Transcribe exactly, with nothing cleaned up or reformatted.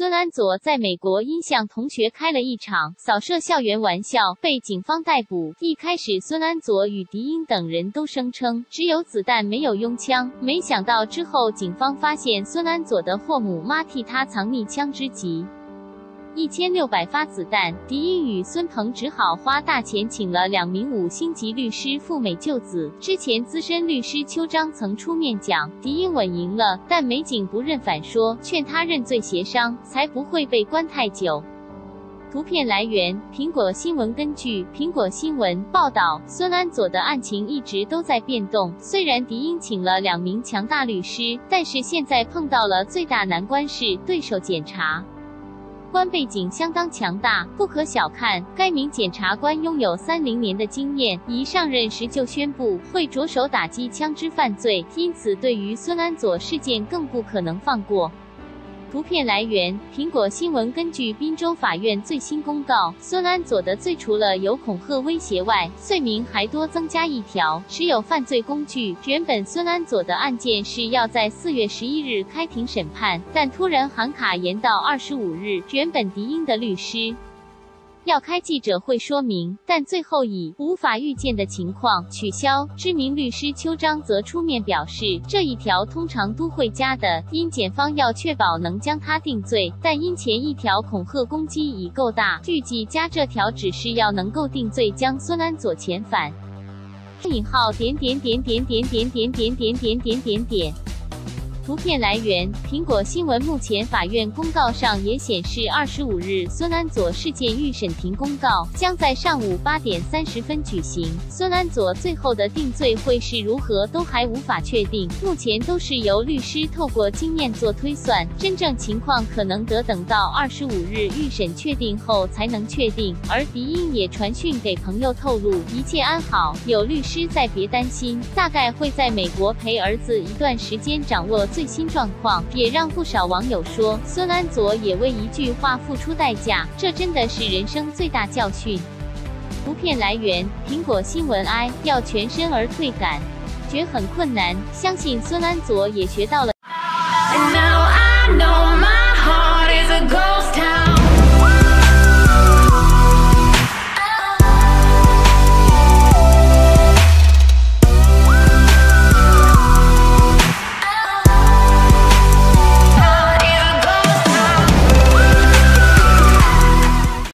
孙安佐在美国因向同学开了一场扫射校园玩笑，被警方逮捕。一开始，孙安佐与迪英等人都声称只有子弹没有拥枪，没想到之后警方发现孙安佐的霍姆妈替他藏匿枪支及一千六百发子弹，迪英与孙鹏只好花大钱请了两名五星级律师赴美救子。之前资深律师邱章曾出面讲，迪英稳赢了，但美警不认反说，劝他认罪协商，才不会被关太久。图片来源：苹果新闻。根据苹果新闻报道，孙安佐的案情一直都在变动。虽然迪英请了两名强大律师，但是现在碰到了最大难关是对手检察官背景相当强大，不可小看。该名检察官拥有三零年的经验，一上任时就宣布会着手打击枪支犯罪，因此对于孙安佐事件更不可能放过。图片来源：苹果新闻。根据宾州法院最新公告，孙安佐的罪除了有恐吓威胁外，罪名还多增加一条，持有犯罪工具。原本孙安佐的案件是要在四月十一日开庭审判，但突然函卡延到二十五日。原本迪英的律师要开记者会说明，但最后以无法预见的情况取消。知名律师邱章则出面表示，这一条通常都会加的，因检方要确保能将他定罪，但因前一条恐吓攻击已够大，预计加这条只是要能够定罪将孙安佐遣返。引号点点点点点点点点点点点点点。图片来源：苹果新闻。目前法院公告上也显示，二十五日孙安佐事件预审庭公告将在上午八点三十分举行。孙安佐最后的定罪会是如何都还无法确定，目前都是由律师透过经验做推算，真正情况可能得等到二十五日预审确定后才能确定。而迪英也传讯给朋友透露一切安好，有律师在，别担心，大概会在美国陪儿子一段时间，掌握最新状况，也让不少网友说，孙安佐也为一句话付出代价，这真的是人生最大教训。图片来源：苹果新闻。I 要全身而退感觉很困难，相信孙安佐也学到了